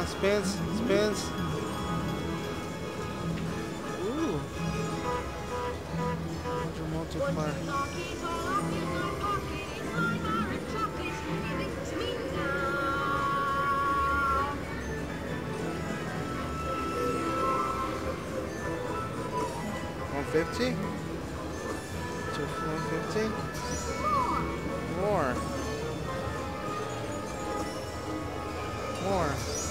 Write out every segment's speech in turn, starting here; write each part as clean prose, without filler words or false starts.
on, spins, spins. Ooh. 100 multiplier. 150? 150? More. More.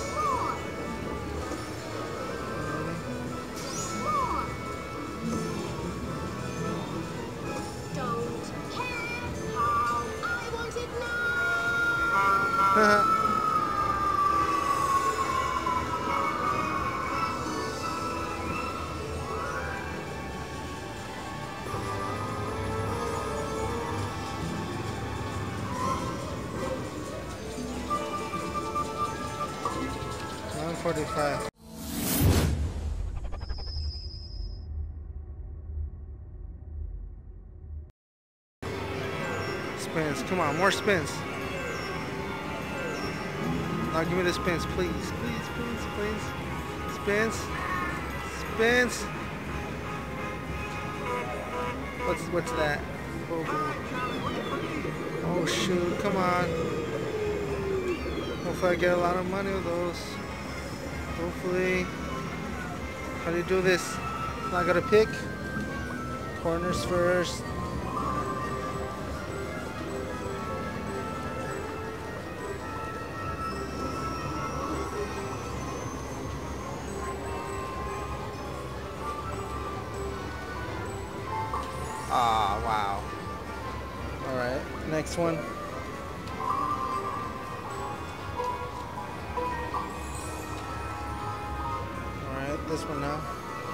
Don't care how I want it now. 145. Spins, come on, more spins. Now give me the spins, please, please, please, please. Spins, spins. What's that? Oh shoot, come on. Hopefully I get a lot of money with those. Hopefully. How do you do this? Now I gotta pick. Corners first. Ah, wow. Alright, next one. Alright, this one now.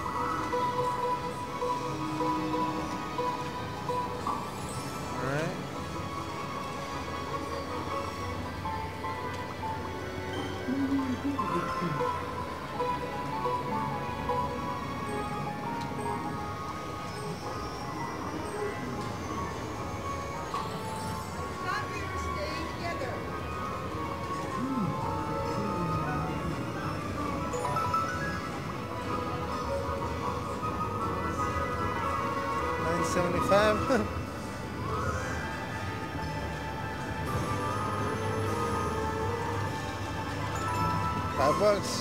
Alright. $9.75. $5.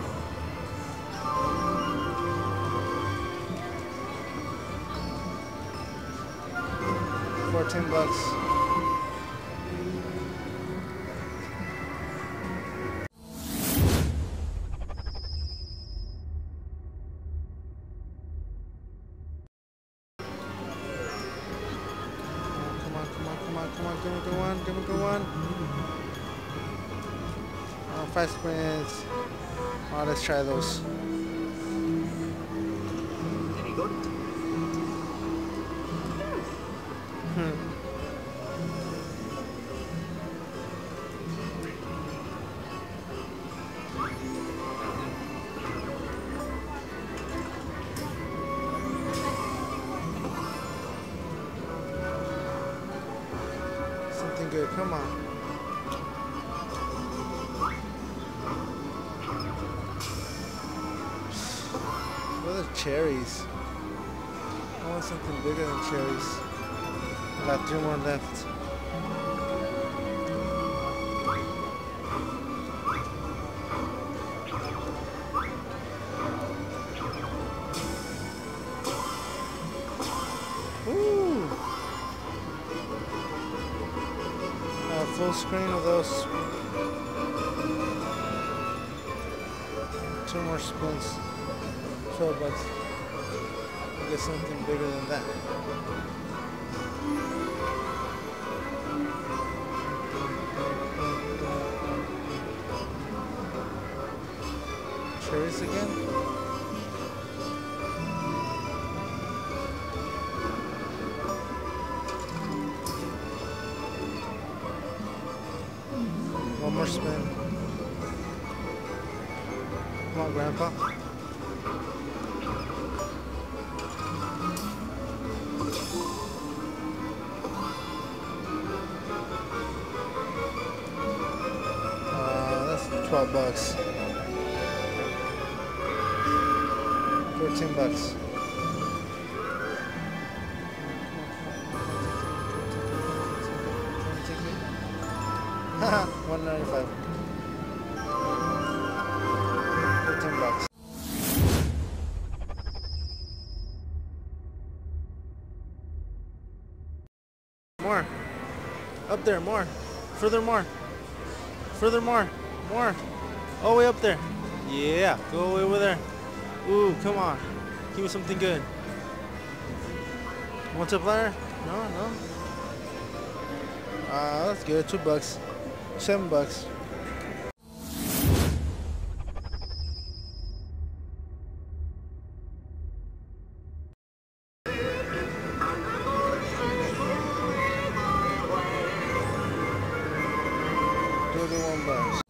$14. Come on, give me the one, give me the one. Oh, 5 spins. Oh, let's try those. Something good, come on. What are cherries? I want something bigger than cherries. I got 3 more left. Ooh! Full screen of those. 2 more spins. $12. I'll get something bigger than that. Cherries again. One more spin. Come on, Grandpa. That's $12. 12 bucks. 14 bucks. Haha, 195. 13 bucks. More. Up there, more. Furthermore. Furthermore. More. All the way up there. Yeah, go all the way over there. Ooh, come on. Give me something good. Multiplier? No, no. That's good. 2 bucks. 7 bucks. $31 bucks.